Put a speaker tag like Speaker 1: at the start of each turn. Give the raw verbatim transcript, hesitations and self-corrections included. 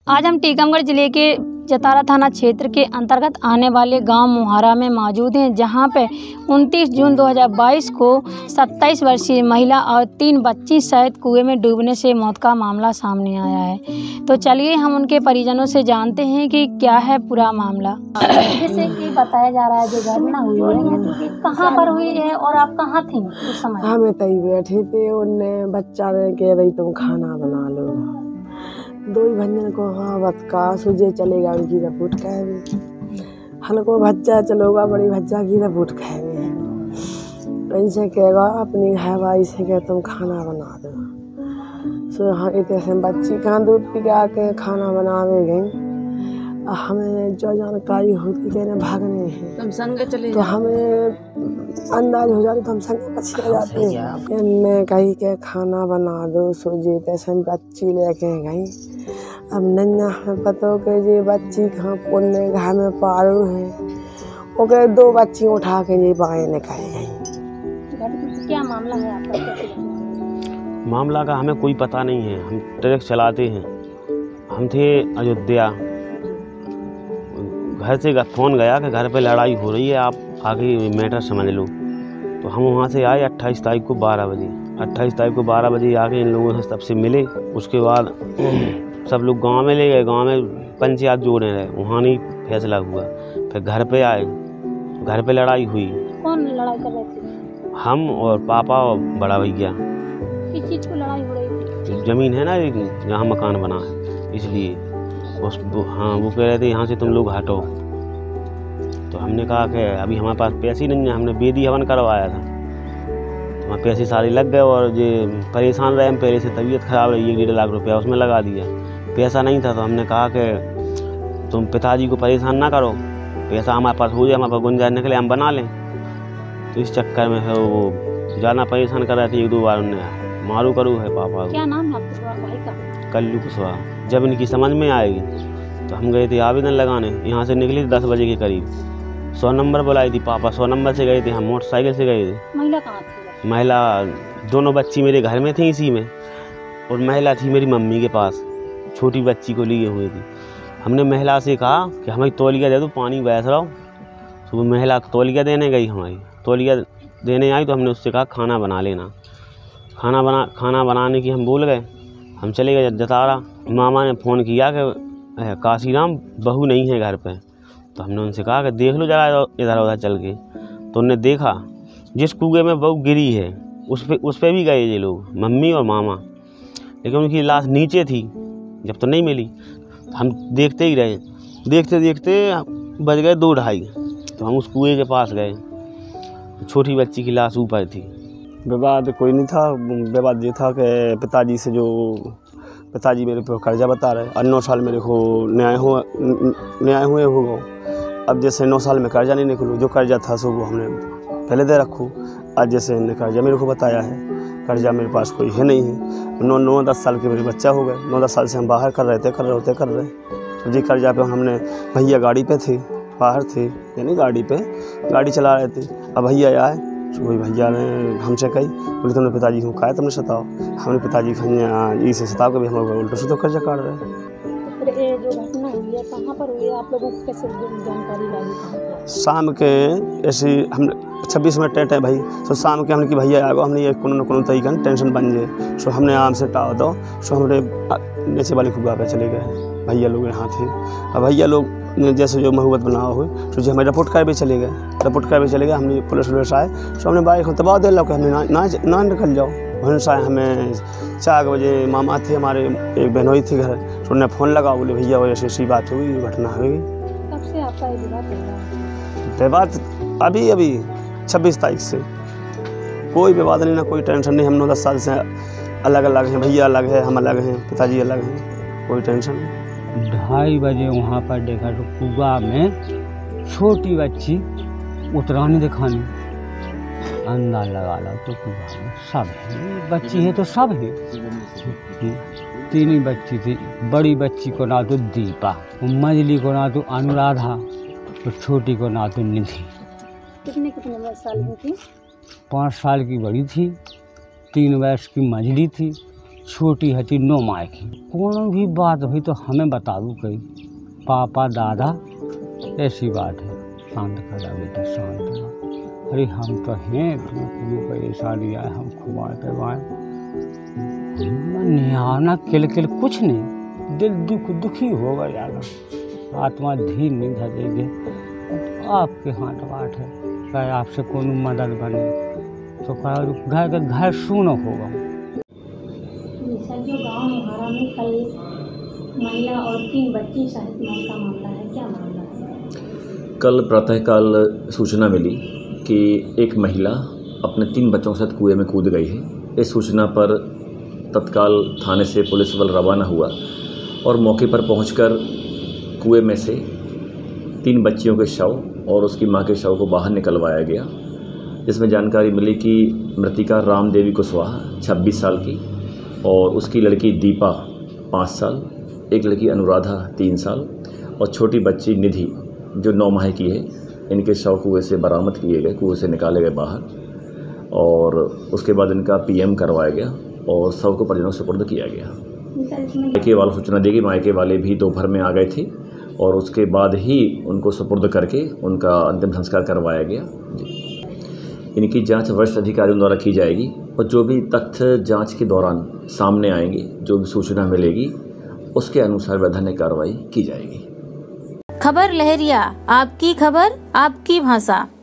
Speaker 1: आज हम टीकमगढ़ जिले के जतारा थाना क्षेत्र के अंतर्गत आने वाले गांव मोहारा में मौजूद हैं, जहां पे उनतीस जून दो हज़ार बाईस को सत्ताईस वर्षीय महिला और तीन बच्ची सहित कुएं में डूबने से मौत का मामला सामने आया है। तो चलिए हम उनके परिजनों से जानते हैं कि क्या है पूरा मामला। जैसे कि बताया जा रहा है जो घटना हुई है कहाँ पर हुई है और आप कहाँ थी उस समय?
Speaker 2: हमें तई बैठे थे, उनने बच्चा ने कह रही तुम खाना बना लो। दो ही भंजन को हाँ बतका सुजे चलेगा उनकी रपूट कहे हल्को भज्जा चलोगा बड़ी भज्जा की रपूट कहे इनसे कहेगा अपनी हवाई से कह तुम खाना बना दो। सो हाँ इतने से बच्ची कहाँ दूध पी के आके खाना बनावे गई। हमें जो जानकारी होती कहने भागने हैं
Speaker 3: तुम संग चले
Speaker 2: तो हमें अंदाज हो जाता तो हम संग पछी आ जाते हैं। मैं कही के खाना बना दो सोजे तैसे बच्ची लेके गई। अब नन्या हमें पता हो के ये बच्ची कहाँ पुण्य घर में पारू है ओके दो बच्ची उठा के ये बाएं निकल गई।
Speaker 1: क्या मामला है आपका?
Speaker 4: मामला का हमें कोई पता नहीं है, हम ट्रक चलाते हैं। हम थे अयोध्या, घर से फ़ोन गया कि घर पे लड़ाई हो रही है, आप आगे मैटर समझ लो। तो हम वहाँ से आए अट्ठाईस तारीख को बारह बजे अट्ठाईस तारीख को बारह बजे आके इन लोगों से सबसे मिले। उसके बाद सब लोग गांव में ले गए, गांव में पंचायत जोड़े रहे, वहाँ नहीं फैसला हुआ। फिर घर पे आए, घर पे लड़ाई हुई।
Speaker 1: कौन लड़ाई कर रहे थे?
Speaker 4: हम और पापा और बड़ा भैया।
Speaker 1: किस चीज़ को लड़ाई हो रही थी?
Speaker 4: ज़मीन है ना यहाँ मकान बना है इसलिए उस हाँ वो कह रहे थे यहाँ से तुम लोग हटो। तो हमने कहा कि अभी हमारे पास पैसे नहीं है, हमने बेदी हवन करवाया था तो हमारे पैसे सारे लग गए और ये परेशान रहे हम पहले से, तबीयत ख़राब रही, एक डेढ़ लाख रुपया उसमें लगा दिया। पैसा नहीं था तो हमने कहा कि तुम पिताजी को परेशान ना करो, पैसा हमारे पास हो जाए, हमारे पास गुंजाइश निकले हम बना लें। तो इस चक्कर में फिर वो ज़्यादा परेशान कर रहे थे, एक दो बार उन्होंने मारू करू है पापा।
Speaker 1: क्या नाम है आपके भाई का?
Speaker 4: कल्लू कुशवाहा। जब इनकी समझ में आएगी तो हम गए थे आवेदन लगाने, यहाँ से निकले थे दस बजे के करीब। सौ नंबर बुलाई थी पापा, सौ नंबर से गए थे, हम मोटरसाइकिल से गए थे।
Speaker 1: महिला कहाँ थी?
Speaker 4: महिला दोनों बच्ची मेरे घर में थी इसी में, और महिला थी मेरी मम्मी के पास, छोटी बच्ची को लिए हुए थी। हमने महिला से कहा कि हमें तौलिया दे दो, पानी बहस रहा हूँ। तो वो महिला तौलिया देने गई, हमारी तौलिया देने आई तो हमने उससे कहा खाना बना लेना। खाना बना खाना बनाने की हम बोल गए, हम चले गए जतारा। मामा ने फ़ोन किया कि काशीराम बहू नहीं है घर पे। तो हमने उनसे कहा कि देख लो जरा इधर उधर चल के। तो उनने देखा जिस कुएं में बहू गिरी है उस पे उस पे भी गए ये लोग, मम्मी और मामा, लेकिन उनकी लाश नीचे थी, जब तो नहीं मिली। तो हम देखते ही रहे, देखते देखते बज गए दो ढाई। तो हम उस कुएं के पास गए, छोटी बच्ची की लाश ऊपर थी।
Speaker 5: विवाद कोई नहीं था, विवाद ये था कि पिताजी से जो पिताजी मेरे पे कर्जा बता रहे और नौ साल मेरे को न्याय हुआ न्याय हुए हो। अब जैसे नौ साल में कर्जा नहीं निकलूँ, जो कर्जा था सो वो हमने पहले दे रखूँ। आज जैसे इन्हें कर्जा मेरे को बताया है, कर्जा मेरे पास कोई है नहीं है। नौ नौ दस साल के मेरे बच्चा हो गए, नौ दस साल से हम बाहर कर रहे थे कर रहे होते कर रहे तो जी कर्जा पे हमने भैया गाड़ी पे थे, बाहर थे यानी गाड़ी पे गाड़ी चला रहे थे। अब भैया आए, वही भैया ने हमसे कही बोले तुमने पिताजी को कहा तुमने सताओ। हमने पिताजी को इसे सताओ के भी हम उल्टा से तो कर्जा काट रहे हैं।
Speaker 1: ये जो घटना हुई है कहाँ पर हुई है, आप लोगों को कैसे जानकारी लगी?
Speaker 5: शाम के ऐसे हम छब्बीस मिनट टेंट है भाई, तो शाम के हमने कि भैया आगो हमने ये कोनो न कोनो तरीका टेंशन बन जाए। सो हमने आराम से टाव दो, सो हमने नीचे वाली खुगा पे चले गए। भैया लोग यहाँ थे, अब भैया लोग जैसे जो महबत बना हुई तो जो हमें रिपोर्ट कर भी चले गए रिपोर्ट कर भी चले गए हमने पुलिस वुलिस आए, तो हमने बाइक को दबा दे लो कि हमने ना ना, ना निकल जाओ। उन्होंने आए हमें चार बजे, मामा थे हमारे, एक बहनोई थी घर, तो उन्होंने फ़ोन लगा, बोले भैया वो ऐसी ऐसी बात हुई, घटना हुई।
Speaker 1: कब से आपका ये विवाद चल रहा है?
Speaker 5: विवाद अभी अभी छब्बीस तारीख से कोई विवाद नहीं, ना कोई टेंशन नहीं। हम नौ दस साल से अलग अलग हैं, भैया अलग है, हम अलग हैं, पिताजी अलग हैं, कोई टेंशन नहीं।
Speaker 6: ढाई बजे वहाँ पर देखा तो कुआ में छोटी बच्ची उतरानी दिखानी, अंदाज लगा लो तो कुआ में सब है, बच्ची है तो सब है। तीन ही बच्ची थी, बड़ी बच्ची को ना तो दीपा, मझली को ना तो अनुराधा और छोटी को ना तो निधि।
Speaker 1: कितने कितने साल की थी?
Speaker 6: पाँच साल की बड़ी थी, तीन वर्ष की मझली थी छोटी हती नौ माह की। कोनो भी बात हुई तो हमें बता दू कही पापा दादा ऐसी बात है, शांत करा बेटा शांत करा। अरे हम तो हैं इतना परेशानी आए हम खुआ करवाए निहाना किल किल कुछ नहीं, दिल दुख दुखी होगा ज़्यादा, आत्मा धीर नहीं धरेगी। तो आपके हाथ बात है, चाहे आपसे कोनो मदद बने तो घर का घर सुन होगा।
Speaker 1: सर जो गाँव मुहारा में कल महिला और तीन बच्ची शहीद मौत का मामला है, क्या मामला है?
Speaker 3: कल प्रातःकाल सूचना मिली कि एक महिला अपने तीन बच्चों के साथ कुएं में कूद गई है। इस सूचना पर तत्काल थाने से पुलिस बल रवाना हुआ और मौके पर पहुंचकर कुएं में से तीन बच्चियों के शव और उसकी मां के शव को बाहर निकलवाया गया। इसमें जानकारी मिली कि मृतिका राम देवी कुशवाहा छब्बीस साल की और उसकी लड़की दीपा पाँच साल, एक लड़की अनुराधा तीन साल और छोटी बच्ची निधि जो नौ माह की है। इनके शव कुएं से बरामद किए गए, कुएं से निकाले गए बाहर और उसके बाद इनका पीएम करवाया गया और शव को परिजनों से सुपुर्द किया गया। मायके वालों सूचना दी कि मायके वाले भी दोपहर में आ गए थे और उसके बाद ही उनको सुपुर्द करके उनका अंतिम संस्कार करवाया गया। इनकी जांच वरिष्ठ अधिकारियों द्वारा की जाएगी और जो भी तथ्य जांच के दौरान सामने आएंगे, जो भी सूचना मिलेगी, उसके अनुसार वैधानिक कार्रवाई की जाएगी।
Speaker 7: खबर लहरिया, आपकी खबर आपकी भाषा।